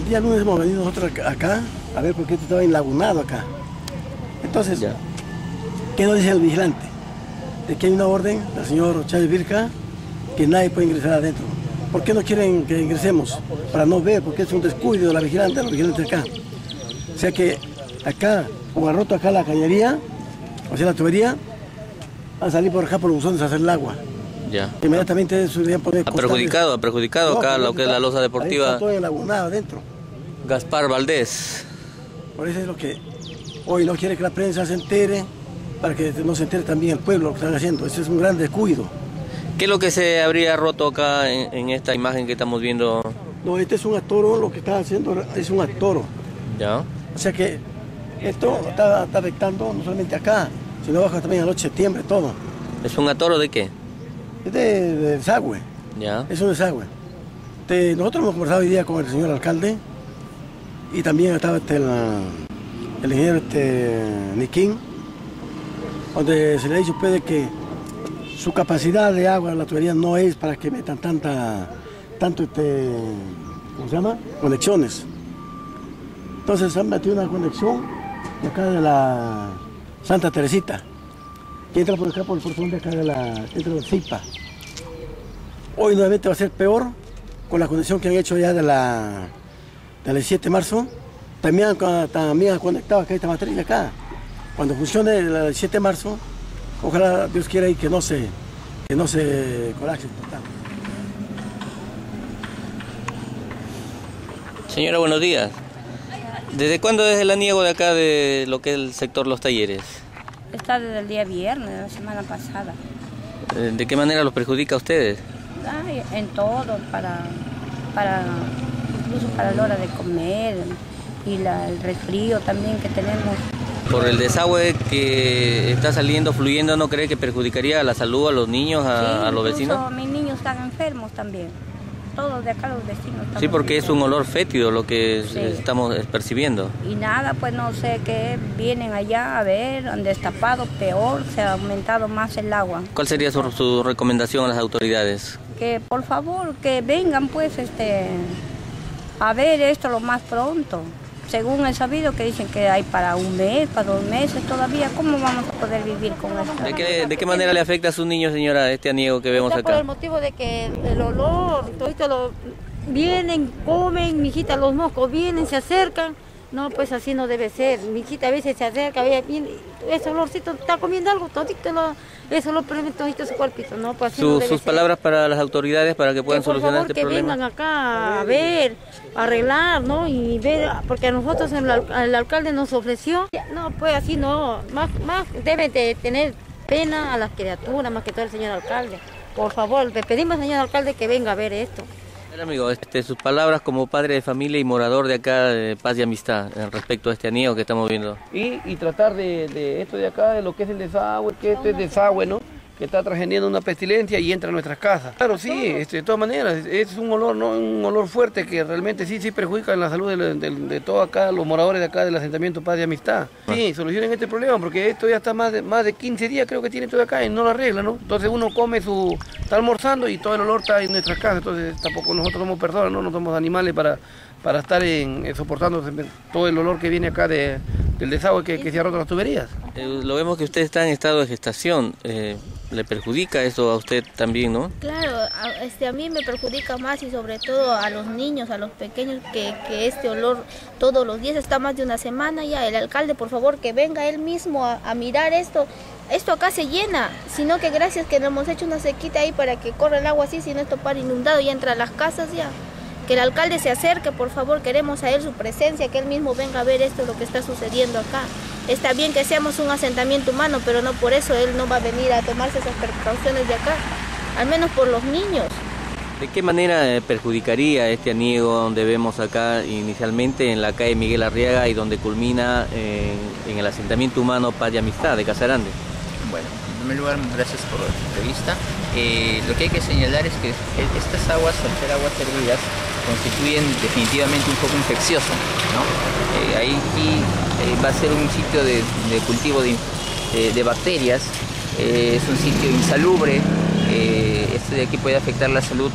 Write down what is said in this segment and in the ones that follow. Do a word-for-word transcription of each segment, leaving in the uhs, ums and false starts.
día lunes hemos venido nosotros acá a ver por qué estaba enlagunado acá. Entonces, ya. ¿Qué nos dice el vigilante? De que hay una orden del señor Chávez Virca que nadie puede ingresar adentro. ¿Por qué no quieren que ingresemos? Para no ver, porque es un descuido de la vigilante, de los vigilantes acá. O sea que acá, como ha roto acá la cañería, o sea la tubería, van a salir por acá por los buzones a hacer el agua. Ya. Inmediatamente eso deberían poner. Ha perjudicado, ha perjudicado no, acá lo que es la losa deportiva. Ahí está todo enlagunado adentro. Gaspar Valdés. Por eso es lo que hoy no quiere que la prensa se entere, para que no se entere también el pueblo lo que están haciendo. Eso es un gran descuido. ¿Qué es lo que se habría roto acá en, en esta imagen que estamos viendo? No, este es un atoro, lo que está haciendo es un atoro. Ya. O sea que esto está, está afectando no solamente acá, sino baja también al ocho de septiembre, todo. ¿Es un atoro de qué? Es de, de desagüe. Ya. Es un desagüe. De, nosotros hemos conversado hoy día con el señor alcalde y también estaba este, el, el ingeniero este, Niquín, donde se le ha dicho puede que su capacidad de agua en la tubería no es para que metan tanta, tanto este, ¿cómo se llama? Conexiones. Entonces han metido una conexión de acá de la Santa Teresita, que entra por acá por el portón de acá de la, entra de Zipa. Hoy nuevamente va a ser peor con la conexión que han hecho ya de la, del siete de marzo. También, también han conectado acá esta materia acá. Cuando funcione el siete de marzo, ojalá Dios quiera y que no se, que no se colapse total. Señora, buenos días. ¿Desde cuándo es el aniego de acá de lo que es el sector Los Talleres? Está desde el día viernes, de la semana pasada. ¿De qué manera los perjudica a ustedes? Ay, en todo, para, para, incluso para la hora de comer y la, el resfrío también que tenemos. Por el desagüe que está saliendo, fluyendo, ¿no cree que perjudicaría a la salud a los niños, a, sí, a los vecinos? Mis niños están enfermos también. Todos de acá los vecinos. Sí, porque enfermos. Es un olor fétido lo que sí. estamos percibiendo. Y nada, pues no sé qué, vienen allá a ver, han destapado peor, se ha aumentado más el agua. ¿Cuál sería su, su recomendación a las autoridades? Que por favor, que vengan pues este, a ver esto lo más pronto. Según he sabido que dicen que hay para un mes, para dos meses todavía, ¿cómo vamos a poder vivir con esto? ¿De qué, de qué manera le afecta a sus niños, señora, este aniego que vemos acá? Por el motivo de que el olor, todo lo, vienen, comen, mi hijita, los moscos vienen, se acercan. No, pues así no debe ser. Mi hijita a veces se acerca, viene, ese olorcito, está comiendo algo, todito lo, eso lo prende todito su cuerpito, ¿no? Pues así Su, no debe sus ser. palabras para las autoridades para que puedan que por solucionar favor, este que problema. vengan acá a ver, a arreglar, ¿no? Y ver, porque a nosotros el, el alcalde nos ofreció. No, pues así no, más, más debe de tener pena a las criaturas, más que todo el señor alcalde. Por favor, le pedimos al señor alcalde que venga a ver esto. Amigo, este, sus palabras como padre de familia y morador de acá de Paz y Amistad respecto a este aniego que estamos viendo. Y, y tratar de, de esto de acá, de lo que es el desagüe, que esto es desagüe, ¿no? Que está trascendiendo una pestilencia y entra a nuestras casas. Claro, sí, este, de todas maneras, es un olor, ¿no? Un olor fuerte que realmente sí, sí perjudica en la salud de, de, de todos acá, los moradores de acá del asentamiento Paz y Amistad. Sí, solucionen este problema, porque esto ya está más de, más de quince días, creo que tiene todo acá y no lo arregla, ¿no? Entonces uno come su, está almorzando y todo el olor está en nuestras casas, entonces tampoco nosotros somos personas, ¿no? No somos animales para, para estar en, eh, soportando todo el olor que viene acá de, del desagüe que, que se ha roto las tuberías. Eh, lo vemos que usted está en estado de gestación. Eh... ¿Le perjudica eso a usted también, no? Claro, a, este, a mí me perjudica más y sobre todo a los niños, a los pequeños, que, que este olor todos los días está más de una semana ya. El alcalde, por favor, que venga él mismo a, a mirar esto. Esto acá se llena, sino que gracias que nos hemos hecho una sequita ahí para que corra el agua así, si no esto para inundado y entra a las casas ya. Que el alcalde se acerque, por favor, queremos a él su presencia, que él mismo venga a ver esto, lo que está sucediendo acá. Está bien que seamos un asentamiento humano, pero no por eso él no va a venir a tomarse esas precauciones de acá, al menos por los niños. ¿De qué manera perjudicaría este aniego donde vemos acá inicialmente en la calle Miguel Arriaga y donde culmina en, en el asentamiento humano Paz y Amistad de Casarande? Bueno, en primer lugar, gracias por la entrevista. Eh, lo que hay que señalar es que estas aguas, al ser aguas hervidas, constituyen definitivamente un foco infeccioso, ¿no? Eh, ahí eh, va a ser un sitio de, de cultivo de, de, de bacterias, eh, es un sitio insalubre, eh, esto de aquí puede afectar la salud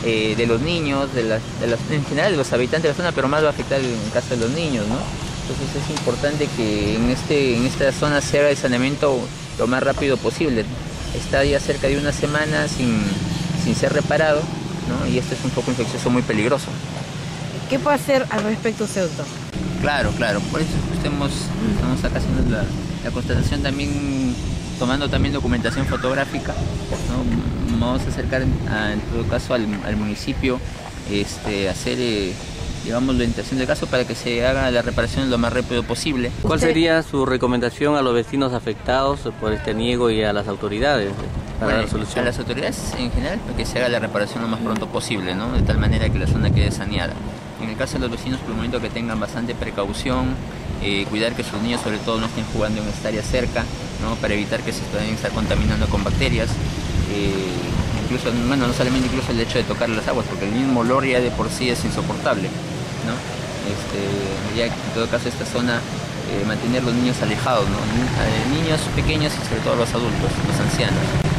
eh, de los niños, de las, de las, en general de los habitantes de la zona, pero más va a afectar en el caso de los niños, ¿no? Entonces es importante que en, este, en esta zona se haga el saneamiento lo más rápido posible. Está ya cerca de una semana sin, sin ser reparado, ¿no? Y este es un foco infeccioso muy peligroso. ¿Qué puede hacer al respecto usted, doctor? Claro, claro, por eso estamos, estamos acá haciendo la, la constatación también, tomando también documentación fotográfica, ¿no? Vamos a acercar a, en todo caso al, al municipio, este, hacer eh, digamos la orientación del caso para que se haga la reparación lo más rápido posible. ¿Cuál sería su recomendación a los vecinos afectados por este aniego y a las autoridades para Bueno, dar solución? a las autoridades en general para que se haga la reparación lo más pronto posible, ¿no? De tal manera que la zona quede saneada. En el caso de los vecinos, por el momento que tengan bastante precaución, eh, cuidar que sus niños sobre todo no estén jugando en esta área cerca, ¿no? Para evitar que se puedan estar contaminando con bacterias. Eh, incluso, bueno, no solamente incluso el hecho de tocar las aguas, porque el mismo olor ya de por sí es insoportable, ¿no? Este, ya en todo caso esta zona, eh, mantener los niños alejados, ¿no? Niños pequeños y sobre todo los adultos, los ancianos.